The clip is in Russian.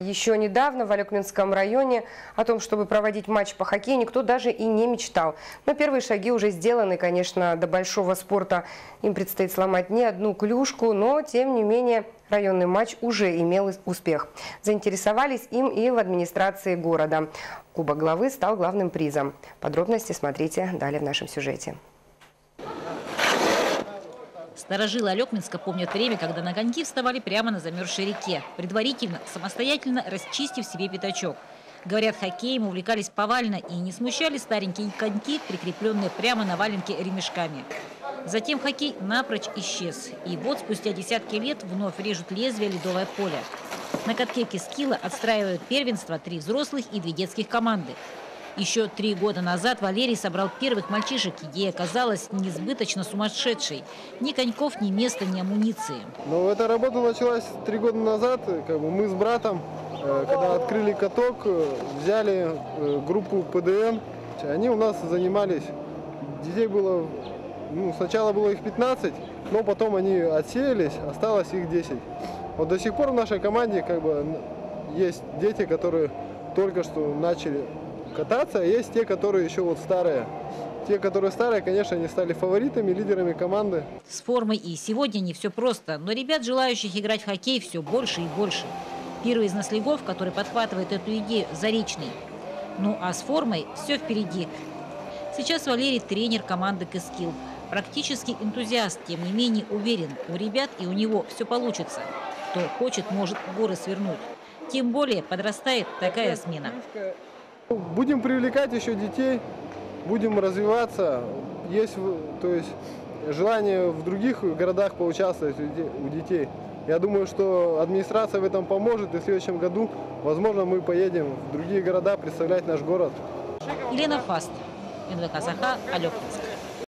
Еще недавно в Алекминском районе о том, чтобы проводить матч по хоккею, никто даже и не мечтал. Но первые шаги уже сделаны, конечно, до большого спорта им предстоит сломать не одну клюшку, но, тем не менее, районный матч уже имел успех. Заинтересовались им и в администрации города. Кубок главы стал главным призом. Подробности смотрите далее в нашем сюжете. Старожилы Алекминска помнят время, когда на коньки вставали прямо на замерзшей реке, предварительно, самостоятельно расчистив себе пятачок. Говорят, хоккеем увлекались повально и не смущали старенькие коньки, прикрепленные прямо на валенке ремешками. Затем хоккей напрочь исчез. И вот спустя десятки лет вновь режут лезвие ледовое поле. На катке Кескила отстраивают первенство 3 взрослых и 2 детских команды. Еще 3 года назад Валерий собрал первых мальчишек. Идея казалась несбыточно сумасшедшей. Ни коньков, ни места, ни амуниции. Ну, эта работа началась 3 года назад. Мы с братом, когда открыли каток, взяли группу ПДН. Они у нас занимались. Детей было, сначала было их 15, но потом они отсеялись, осталось их 10. Вот до сих пор в нашей команде есть дети, которые только что начали кататься, а есть те, которые еще вот старые. Те, которые старые, конечно, они стали фаворитами, лидерами команды. С формой и сегодня не все просто, но ребят, желающих играть в хоккей, все больше и больше. Первый из наследников, который подхватывает эту идею, Заречный. Ну а с формой все впереди. Сейчас Валерий тренер команды Кескил. Практически энтузиаст, тем не менее уверен, у ребят и у него все получится. Кто хочет, может горы свернуть. Тем более подрастает такая смена. Будем привлекать еще детей, будем развиваться. Есть, желание в других городах поучаствовать у детей. Я думаю, что администрация в этом поможет, и в следующем году, возможно, мы поедем в другие города представлять наш город. Елена Фаст, НВК Саха, Алекминск.